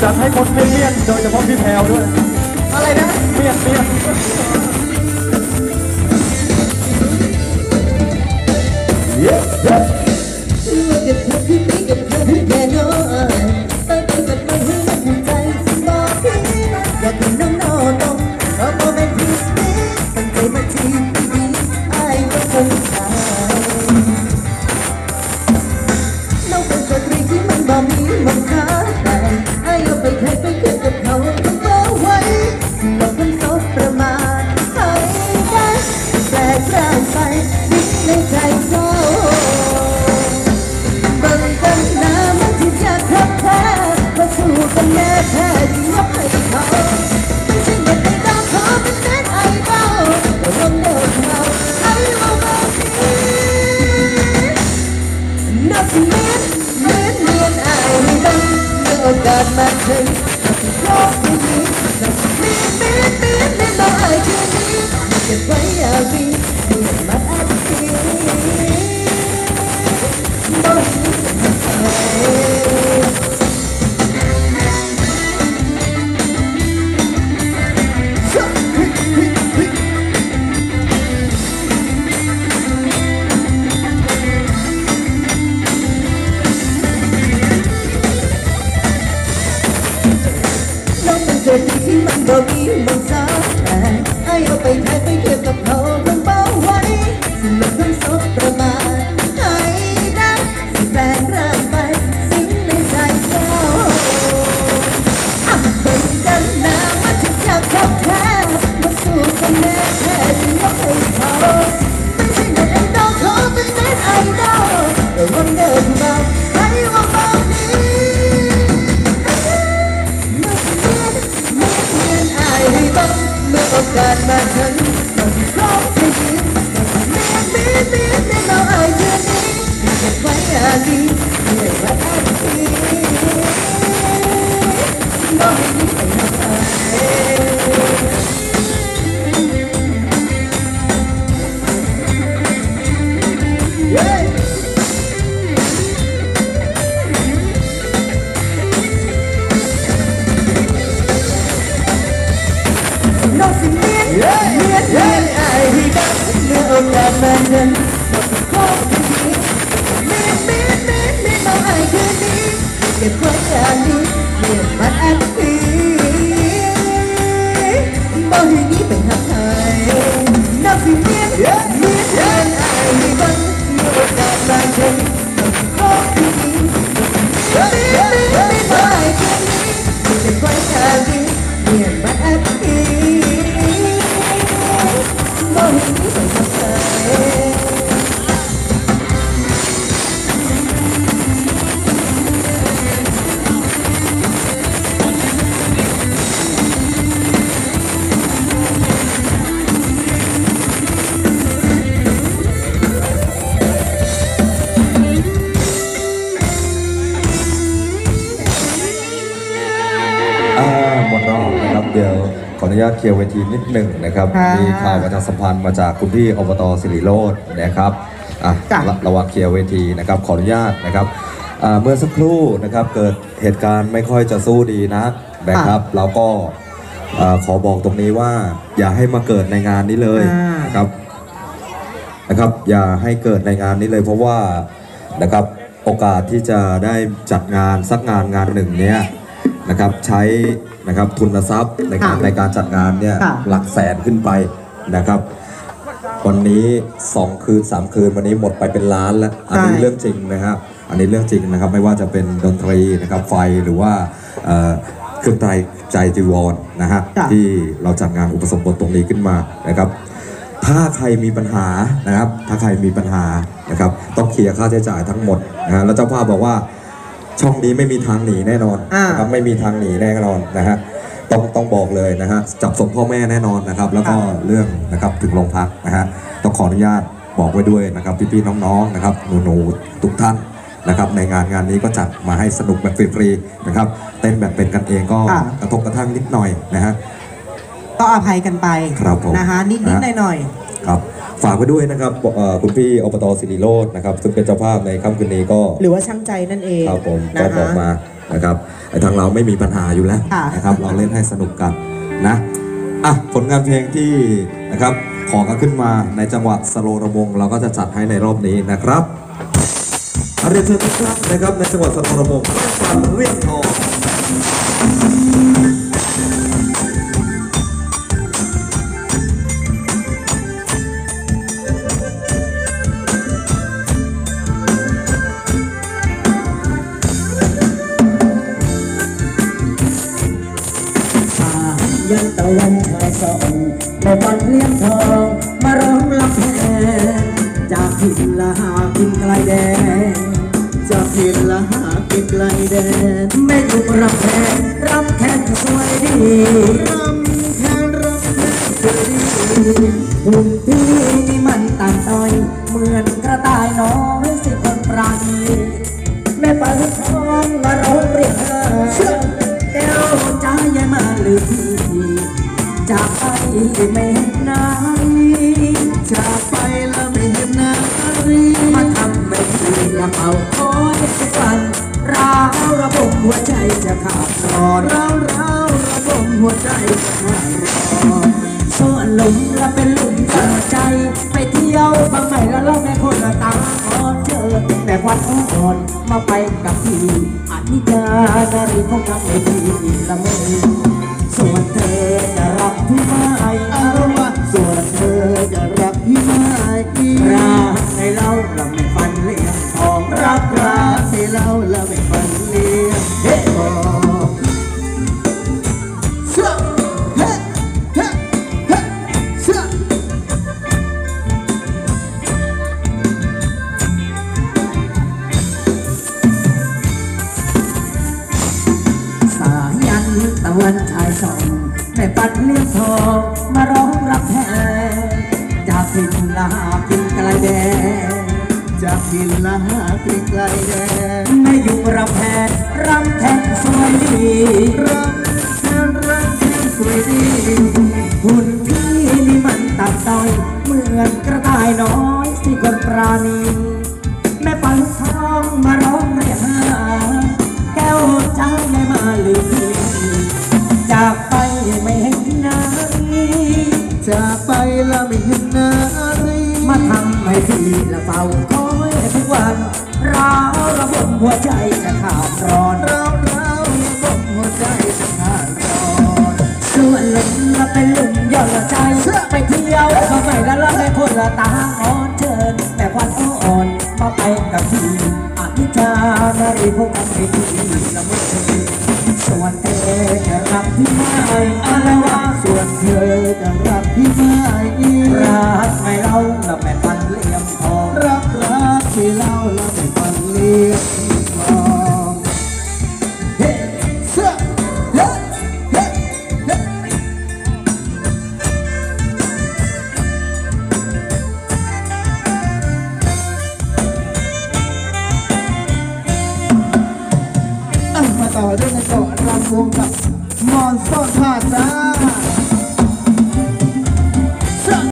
จัดให้คนเมียนโดยเฉพาะพี่แพรวด้วยอะไรนะเมียนเก็บเธอที่นี่เก็บเธอที่แน่นอนตั้งแต่เกิดมาให้มันหัวใจฉันบอกพี่อยากเห็นน้องนอนตรงเพราะโมเมนต์ที่นี้ตั้งใจมาทีนี้ไอ้ก็คงตายน้องเป็นสตรีที่มันบ่มีมันค่าแต่ไอ้เอาไปแค่ไปเก็บกับเขาต้องเอาไว้หลอกกันซบประมาทให้ได้แปลกร่างไปดิ้นในใจเขาสู้กันแน่แท้ที่ยกให้เขาไม่ใช่เด็กในดาวเขาเป็นเน็ตไอดอลแต่ลงเดินเราไอ้เราแบบนี้นับเมียนไอ้ไม่ดังเมื่อโอกาสมาถึงโลกที่นี้นับเมียนเราไอ้คืนนี้เก็บไว้อย่าวีเมื่อมาแอบทีบอกนี้เป็นใครเกิดที่มันบ่มีมันสาแต่ไอ้เอาไปแทนไปเก็บกับเขาต้องเบาไว้สิ่งหลงทั้งสบประมาทให้ได้สิ่งแปลงร่างไปสิ่งในใจเขาเป็นกันนะมันถึงจะขับแท้มาสู้กันแน่แท้ที่ยกให้เขาไม่ใช่เน็ตไอดอลเขาเป็นเน็ตไอดอลแต่วันเดิมเราให้ว่าเบานี้เมื่อโอกาสมาถึงต้องพร้อมที่จะมีเราไอ้เดือนนี้เก็บไว้อาดีเมื่อวันอาทิตย์บอกให้ยิ้มไปหาใครน้องสิเมียนไอ้ที่ดังเมื่อโอกาสมาถึงต้องพร้อมที่จะมีเราไอ้คืนนี้เก็บไว้อาดีเมื่อวันอาทิตย์บอกให้ยิ้มไปหาใครน้องสิเมียนไอ้ที่ดังเมื่อโอกาสมาถึงต้องพร้อมที่จะมีเราไอ้คืนนี้เก็บไว้อาดีเมื่อวันอาทิตย์หมดรอบนะครับเดี๋ยวขออนุญาตเคลียร์เวทีนิดหนึ่งนะครับมีข่าวประชาสัมพันธ์มาจากคุณพี่อบต.สิริโรจน์นะครับระหว่างเคลียร์เวทีนะครับขออนุญาตนะครับเมื่อสักครู่นะครับเกิดเหตุการณ์ไม่ค่อยจะสู้ดีนะครับเราก็ขอบอกตรงนี้ว่าอย่าให้มาเกิดในงานนี้เลยนะครับอย่าให้เกิดในงานนี้เลยเพราะว่านะครับโอกาสที่จะได้จัดงานสักงานหนึ่งเนี้ยนะครับใช้นะครับทุนทรัพย์ในการจัดงานเนี่ยหลักแสนขึ้นไปนะครับวันนี้2 คืน 3 คืนวันนี้หมดไปเป็นล้านแล้วอันนี้เรื่องจริงนะครับอันนี้เรื่องจริงนะครับไม่ว่าจะเป็นดนตรีนะครับไฟหรือว่าเครื่องใจจีวรนะฮะที่เราจัดงานอุปสมบทตรงนี้ขึ้นมานะครับถ้าใครมีปัญหานะครับนะครับต้องเคลียร์ค่าใช้จ่ายทั้งหมดนะฮะแล้วเจ้าภาพบอกว่าช่องนี้ไม่มีทางหนีแน่นอนนะครับไม่มีทางหนีแน่นอนนะฮะต้องบอกเลยนะฮะจับส่งพ่อแม่แน่นอนนะครับแล้วก็เรื่องนะครับถึงโรงพักนะฮะต้องขออนุญาตบอกไว้ด้วยนะครับพี่ๆน้องๆนะครับหนูๆทุกท่านนะครับในงานนี้ก็จัดมาให้สนุกแบบฟรีๆนะครับเต้นแบบเป็นกันเองก็กระทบกระทั่งนิดหน่อยนะฮะก็อภัยกันไปนะคะนิดหน่อยครับฝากไว้ด้วยนะครับคุณพี่อบต.สิริโรจน์นะครับซึ่งเป็นเจ้าภาพในค่ำคืนนี้ก็หรือว่าช่างใจนั่นเองครับผมก็บอกมานะครับไอ้ทางเราไม่มีปัญหาอยู่แล้วค่ะนะครับเราเล่นให้สนุกกันนะอ่ะผลงานเพลงที่นะครับขอกันขึ้นมาในจังหวะสโลว์ระวงเราก็จะจัดให้ในรอบนี้นะครับเรียนเชิญทุกท่านนะครับในจังหวัดสโลว์ระวงฟันเรียกทองยันตะวันชายสองในวันเลี้ยงทองมาร้องลำแพนจากถิ่นละหากินไกลแดนจากถิ่นละหากินไกลแดนไม่ถูกรำแพนรำแค่สวยดีรำแค่สวยดีหุ่นพี่นี่มันต่างต้อยเหมือนกระต่ายน้อยสิคนปราณีแม่ปลาทองมาร้องเรียกแก้วใจยายมาลืมจากไปไม่เห็นนายจากไปแล้วไม่เห็นนายมาทำไม่ดีละเป่าคอยทุกวันร้าวระบมหัวใจจะขาดนอนร้าวระบมหัวใจจะขาดนอนส่วนหลุมละเป็นหลุมหัวใจไปเที่ยวบางใหม่แล้วเราแม่คนละตาอ่อนเจอแต่ควันอ่อนมาไปกับพี่อนิจจานารีคงทำไม่ดีละเมอส่วนเธอจะรักพี่ไม่อารมณ์ส่วนเธอจะรักพี่ไม่รักให้เราไม่ฟันเลี้ยงทองรักให้เราไม่ฟันเลี้ยงทองเชื่อเฮ้เฮ้เฮ้เชื่อสายันตะวันชายสองแม่ปัดเลี้ยงทองมาร้องรับแทนจากถิ่นละหากินไกลแดนจากถิ่นละหากินไกลแดนไม่อยู่รำแพนรำแทนสวยดีรำแทนสวยดีหุ่นพี่นี่มันตัดต้อยเหมือนกระต่ายน้อยที่คนปราณีแม่ปัดทองมาร้องเรียกหาแก้วใจไม่มาลืมจากไปไม่เห็นนายจากไปแล้วไม่เห็นนายมาทำให้พี่ละเฝ้าคอยทุกวันร้าวระบมหัวใจจะขาดร้อนร้าวระบมหัวใจจะขาดร้อนส่วนหลุมละเป็นหลุมย่อนละใจไปเที่ยวเข้าไปแล้วเราได้คนละตาอ่อนเชิญแต่ควันอ่อนมาไปกับพี่อนิจจานารีพวกทำให้พี่ละเมอส่วนเธอจะรักพี่ไม่อะไรวะส่วนเธอจะรักพี่ไม่รักไม่เล่าแล้วไม่ฟันเลี้ยงทองรักที่เล่าแล้วไม่ฟันเลี้ยงทองเฮ้เสื้อเฮ้เฮ้เฮ้มาต่อด้วยกันก่อนรำวงกับมอนซ่อนผ้าจ้า